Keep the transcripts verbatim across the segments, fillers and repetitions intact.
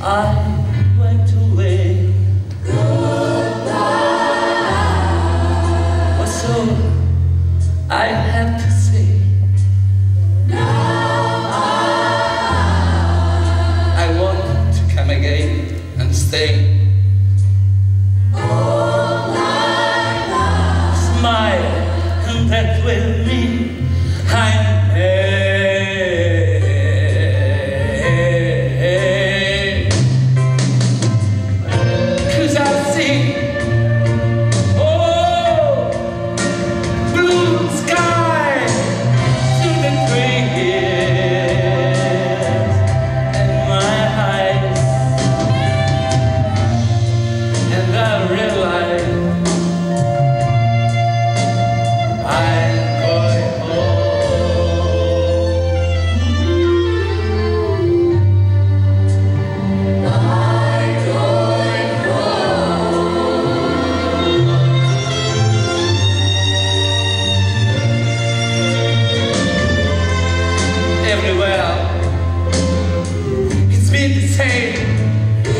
I went away. Goodbye. Or so I have to say. Now I, I want to come again and stay. All night long. Smile, and that will mean I'm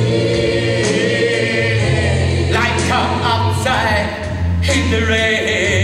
like come outside in the rain.